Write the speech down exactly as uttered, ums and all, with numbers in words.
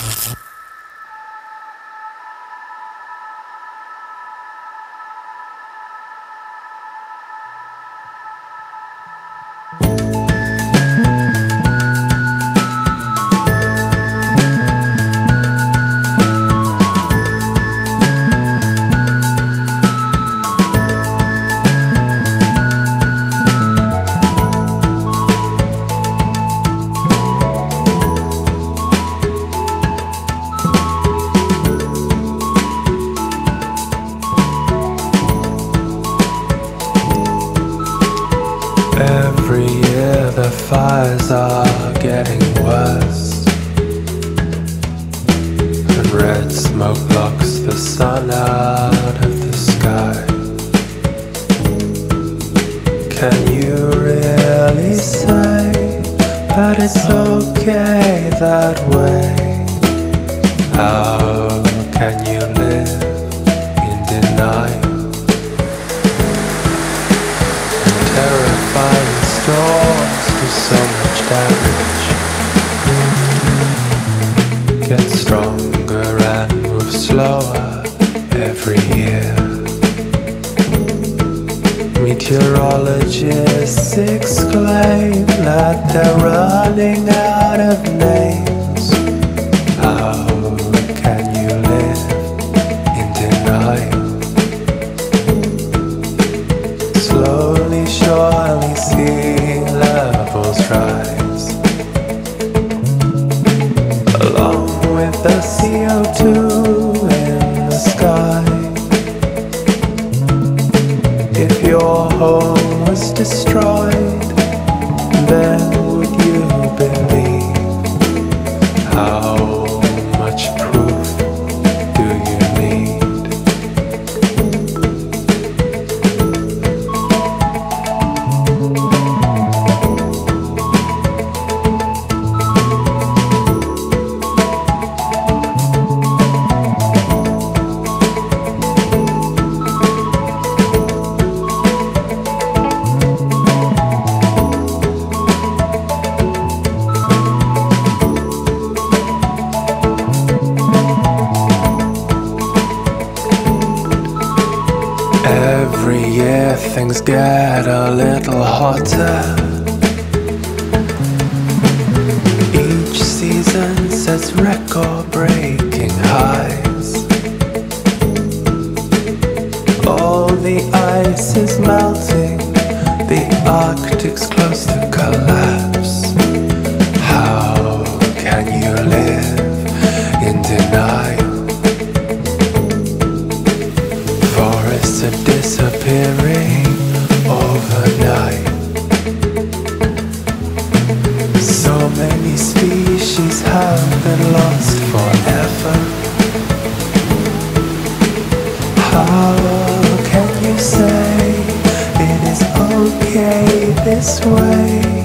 Every year the fires are getting worse, and red smoke blocks the sun out of the sky. Can you really say that it's okay that way? How can you live in denial? Terrifying storms do so much damage, get stronger and move slower every year. Meteorologists exclaim that they're running out of names. How can you live in denial? Slowly, surely sea levels rise, along with the C O two in the sky. If your home was destroyed, then would you believe? How much proof do you need? Every year things get a little hotter. Each season sets record-breaking highs. All the ice is melting, the Arctic's close to collapse. How can you live in denial? Forests are disappearing overnight. So many species have been lost forever. How can you say it is okay this way?